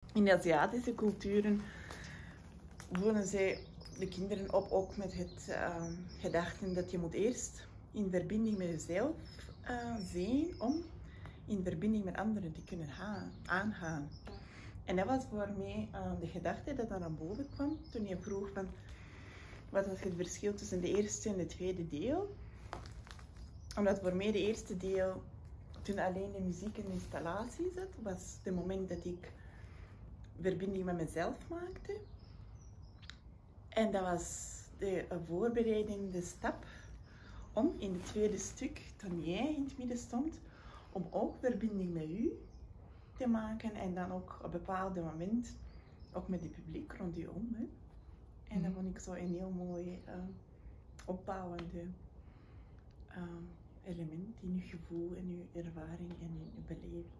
In de Aziatische culturen voeden zij de kinderen op ook met het gedachte dat je moet eerst in verbinding met jezelf zijn om in verbinding met anderen te kunnen aangaan. En dat was voor mij de gedachte dat dan naar boven kwam toen je vroeg van wat was het verschil tussen de eerste en het tweede deel. Omdat voor mij de eerste deel, toen alleen de muziek en de installatie zat, was het moment dat ik verbinding met mezelf maakte. En dat was de voorbereidende stap om in het tweede stuk, toen jij in het midden stond, om ook verbinding met u te maken en dan ook op een bepaald moment ook met het publiek rond u om. Hè. En dat vond ik zo een heel mooi opbouwende element in uw gevoel en uw ervaring en uw beleving.